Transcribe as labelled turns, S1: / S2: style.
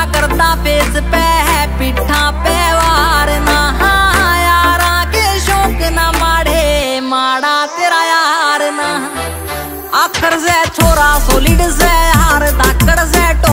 S1: करता फेस पे है पिठा पे वार ना, यारा के शौक ना माड़े माड़ा तेरा यार ना। आखर से छोरा सोलिड से यार धाकड़ से